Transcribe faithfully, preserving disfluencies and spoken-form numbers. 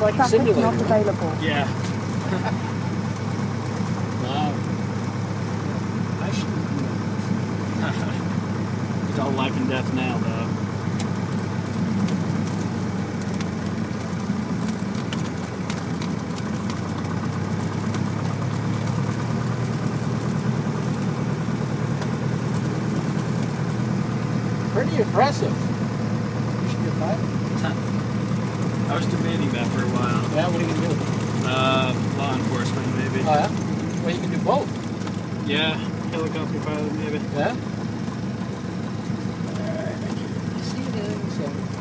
like a simulator. Not available. Yeah. Wow. I should It's all life and death now, though. pretty impressive. You should get that. I was debating that for a while. Yeah, what are you gonna do? Uh, law enforcement, maybe. Oh yeah? Well, you can do both. Yeah, helicopter pilot, maybe. Yeah? Alright, I can see it in, so...